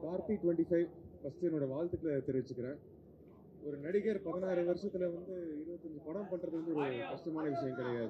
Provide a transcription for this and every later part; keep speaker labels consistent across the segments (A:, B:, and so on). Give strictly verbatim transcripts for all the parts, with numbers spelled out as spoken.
A: Karthi twenty five first என்னோட வாழ்த்துக்களை தெரிவிச்சுக்கிறேன். ஒரு நடிகர் பதினாறு வருஷத்தில் வந்து இருபத்தஞ்சு படம் பண்ணுறது வந்து ஒரு கஷ்டமான விஷயம் கிடையாது.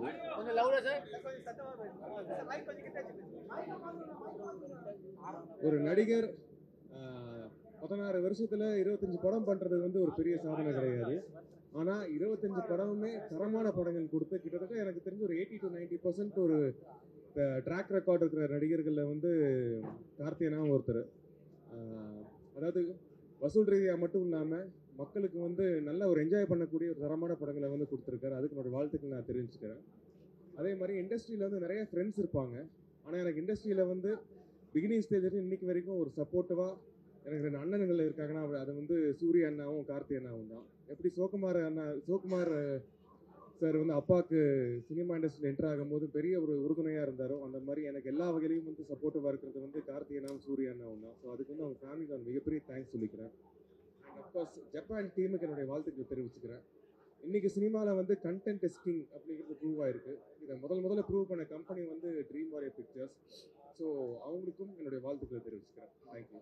A: ஒரு நடிகர் பதினாறு வருஷத்தில் இருபத்தஞ்சு படம் பண்ணுறது வந்து ஒரு பெரிய சாதனை கிடையாது. ஆனால் இருபத்தஞ்சு படமுமே தரமான படங்கள் கொடுத்து கிட்டத்தட்ட எனக்கு தெரிஞ்சு ஒரு எயிட்டி டு நைன்டி பர்சன்ட் ஒரு ட்ராக் ரெக்கார்ட் இருக்கிற நடிகர்களில் வந்து கார்த்தியனாவும் ஒருத்தர். அதாவது வசூல் ரீதியாக மட்டும் இல்லாமல் மக்களுக்கு வந்து நல்ல ஒரு என்ஜாய் பண்ணக்கூடிய ஒரு தரமான படங்களை வந்து கொடுத்துருக்காரு. அதுக்கு என்னோட வாழ்த்துக்கள் நான் தெரிவிச்சுக்கிறேன். அதே மாதிரி இண்டஸ்ட்ரியில் வந்து நிறைய ஃப்ரெண்ட்ஸ் இருப்பாங்க. ஆனால் எனக்கு இண்டஸ்ட்ரியில் வந்து பிகினிங் ஸ்டேஜ் இன்னைக்கு வரைக்கும் ஒரு சப்போர்ட்டிவாக எனக்கு ரெண்டு அண்ணன்கள் இருக்காங்கன்னா அது வந்து சூரிய அண்ணாவும் கார்த்தி அண்ணாவும் தான். எப்படி சிவகுமார் அண்ணா சிவகுமார் சார் வந்து அப்பாவுக்கு சினிமா இண்டஸ்ட்ரியில் என்டர் ஆகும்போது பெரிய ஒரு உறுதுணையாக இருந்தாரோ, அந்த மாதிரி எனக்கு எல்லா வகையிலையும் வந்து சப்போர்ட்டிவாக இருக்கிறது வந்து கார்த்தி அண்ணாவும் சூரிய அண்ணாவும் தான். ஸோ அதுக்கு வந்து அவங்க ஃபேமிலிக்கு நான் மிகப்பெரிய தேங்க்ஸ் சொல்லிக்கிறேன். அண்ட் அப்கோர்ஸ் ஜப்பான் டீமுக்கு என்னுடைய வாழ்த்துக்கள் தெரிவிச்சுக்கிறேன். இன்னைக்கு சினிமாவில் வந்து கண்டென்ட் டெஸ்டிங் அப்படிங்கிறது ப்ரூவ் ஆயிருக்கு. இதை முதல் முதல்ல ப்ரூவ் பண்ண கம்பெனி வந்து ட்ரீம் வாரியர் பிக்சர்ஸ். ஸோ அவங்களுக்கும் என்னுடைய வாழ்த்துக்களை தெரிவிச்சுக்கிறேன். தேங்க்யூ.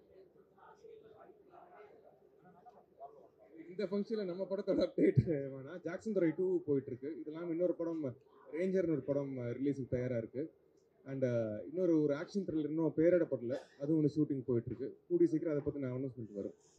A: இந்த ஃபங்க்ஷனில் நம்ம படத்தோட அப்டேட் வேணாம். ஜாக்சன் துறை டூ போயிட்டு இருக்கு. இதெல்லாம் இன்னொரு படம் ரேஞ்சர்னு ஒரு படம் ரிலீஸுக்கு தயாராக இருக்கு. அண்ட் இன்னொரு ஒரு ஆக்ஷன் த்ரில்லர் இன்னும் பேரிடப்படல, அதுவும் ஒன்று ஷூட்டிங் போயிட்டு இருக்கு. கூடிய சீக்கிரம் அதை பற்றி நான் அனௌன்ஸ்மெண்ட் வரும்.